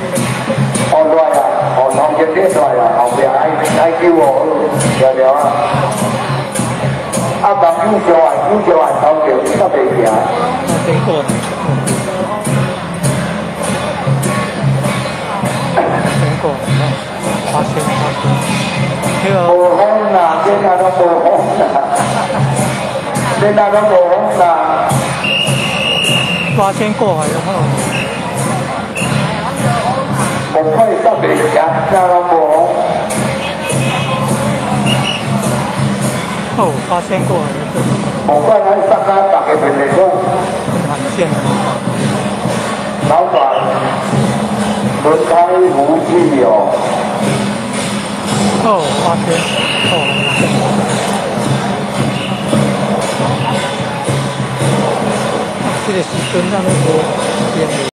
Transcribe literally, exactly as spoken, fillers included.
哦来啊，哦头前跌来啊，后壁爱爱救我，了了啊。啊，人有上来，有上来头前你较袂行。 经过。经过，八千八千。那个。 无风啦，现在都无风啦，现在都无风啦。 八千过海然后。 无可以煞袂行，现在都无风。 哦，八千过海。 无怪咱煞甲大家面面讲。 很线。 老板，轮胎无气哦。 哦，八千。哦。这个时阵那么多。